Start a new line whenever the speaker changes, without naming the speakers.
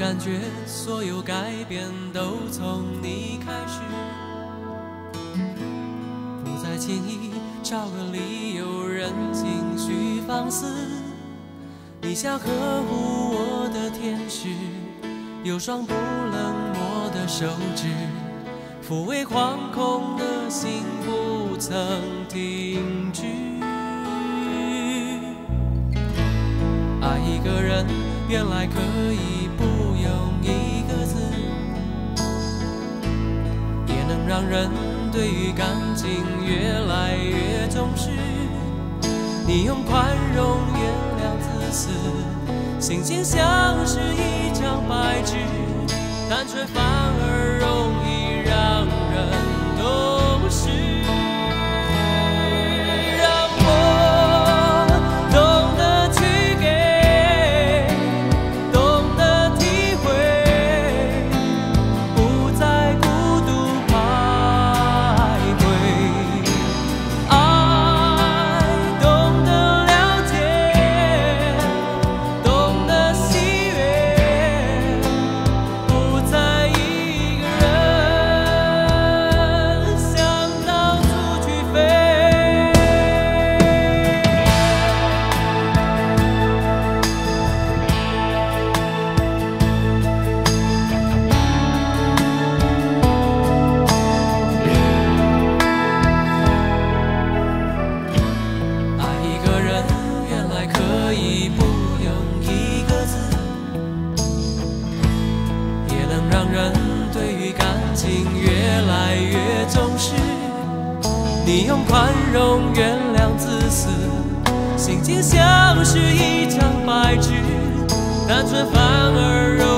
感觉所有改变都从你开始，不再轻易找个理由任情绪放肆。你像呵护我的天使，有双不冷漠的手指，抚慰惶恐的心不曾停止。爱一个人原来可以不用一个字，也能让人对于感情越来越重视。你用宽容原谅自私，心情像是一张白纸，单纯反而容易让人懂事。你用宽容原谅自私，心情像是一张白纸，单纯反而容易